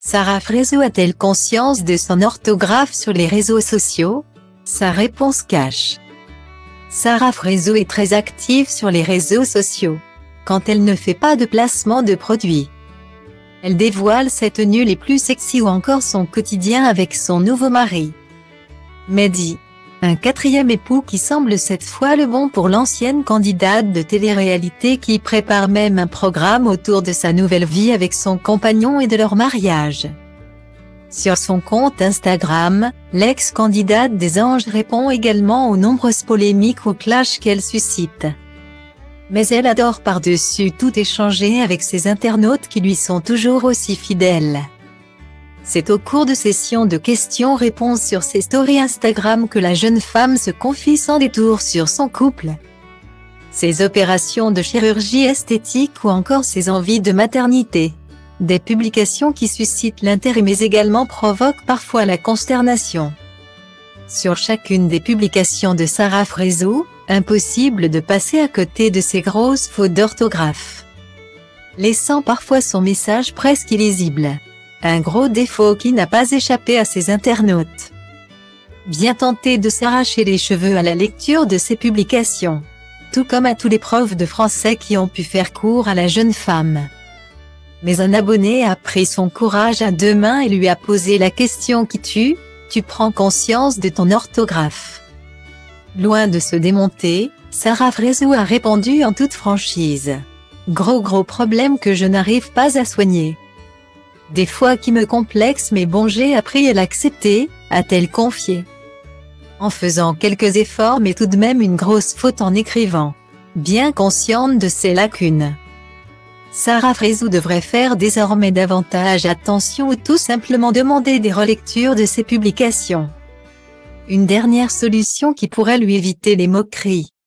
Sarah Frézou a-t-elle conscience de son orthographe sur les réseaux sociaux? Sa réponse cache. Sarah Frézou est très active sur les réseaux sociaux. Quand elle ne fait pas de placement de produits, elle dévoile ses tenues les plus sexy ou encore son quotidien avec son nouveau mari, Mehdi. Un quatrième époux qui semble cette fois le bon pour l'ancienne candidate de télé-réalité qui prépare même un programme autour de sa nouvelle vie avec son compagnon et de leur mariage. Sur son compte Instagram, l'ex-candidate des Anges répond également aux nombreuses polémiques ou clashs qu'elle suscite. Mais elle adore par-dessus tout échanger avec ses internautes qui lui sont toujours aussi fidèles. C'est au cours de sessions de questions-réponses sur ses stories Instagram que la jeune femme se confie sans détour sur son couple, ses opérations de chirurgie esthétique ou encore ses envies de maternité. Des publications qui suscitent l'intérêt mais également provoquent parfois la consternation. Sur chacune des publications de Sarah Frézou, impossible de passer à côté de ces grosses fautes d'orthographe, laissant parfois son message presque illisible. Un gros défaut qui n'a pas échappé à ses internautes. Bien tenté de s'arracher les cheveux à la lecture de ces publications. Tout comme à tous les profs de français qui ont pu faire cours à la jeune femme. Mais un abonné a pris son courage à deux mains et lui a posé la question qui tue: tu prends conscience de ton orthographe? Loin de se démonter, Sarah Frézou a répondu en toute franchise. Gros problème que je n'arrive pas à soigner. Des fois qui me complexe mais bon j'ai appris à l'accepter, a-t-elle confié. En faisant quelques efforts mais tout de même une grosse faute en écrivant. Bien consciente de ses lacunes, Sarah Frézou devrait faire désormais davantage attention ou tout simplement demander des relectures de ses publications. Une dernière solution qui pourrait lui éviter les moqueries.